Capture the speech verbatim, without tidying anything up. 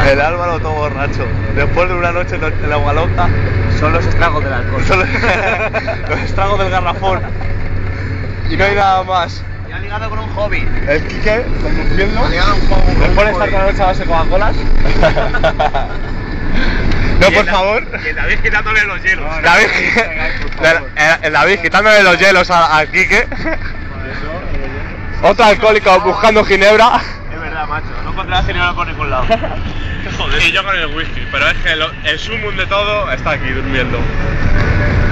El Álvaro todo borracho. Después de una noche en la agua loca. Son los estragos del alcohol. Son los, los estragos del garrafón. Y no hay nada más. Y ha ligado con un hobby. El Quique, conduciendo. Ha ligado un hobby. Después de estar toda la noche a base de Coca-Colas. No, por favor. Y el David quitándole los hielos. No, no, David, no, no, el, el David quitándole los hielos a, a Quique. Otro alcohólico buscando ginebra. Es verdad, macho. No encontrarás ginebra por ningún lado. Joder. Y yo con el whisky, pero es que lo, el sumum de todo está aquí durmiendo.